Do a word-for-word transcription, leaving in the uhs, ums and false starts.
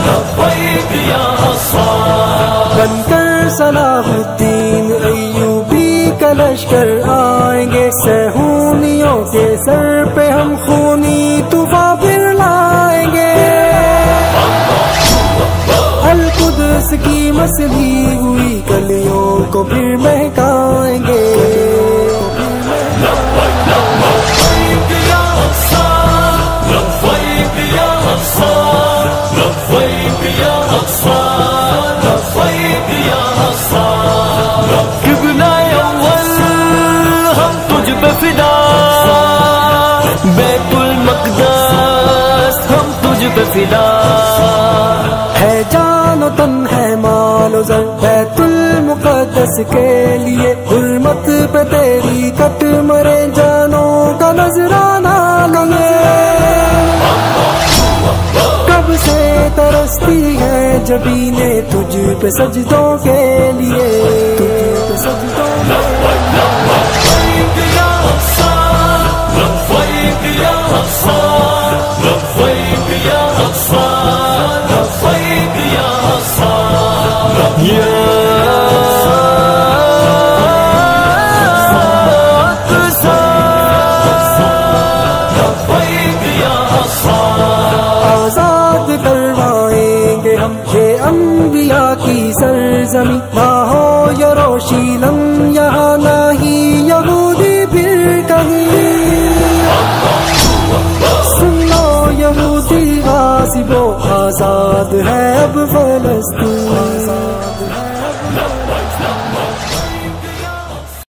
لبیک یا غفار. بن کر صلاح الدین ایوبی کا لشکر آئیں گے، سہونیوں کے سر پہ ہم خونی طوفان پھر لائیں گے. القدس کی مسلی ہوئی کلیوں کو پھر مہکائیں گے. لبیک یا غفار، لبیک یا غفار، لبیک یا غفار، لبیک یا غفار. قبلہ اول ہم تجھ پہ فدا، بیت المقدس ہم تجھ پہ فدا. ہے جان و تن ہے مال و زر بیت المقدس کے لیے، حرمت پہ تیری کٹ مرے جانوں کا نذرانہ لگے. کب سے ترستی ہے جبینیں تجھ پہ سجدوں کے لیے، تجھ پہ سجدوں کے لبیک یا غفار، لبیک یا غفار، لبیک یا غفار، لبیک یا غفار. یا آزاد کروائیں گے ہم یہ انبیاء کی سرزمین، وہاں ہو یروشلم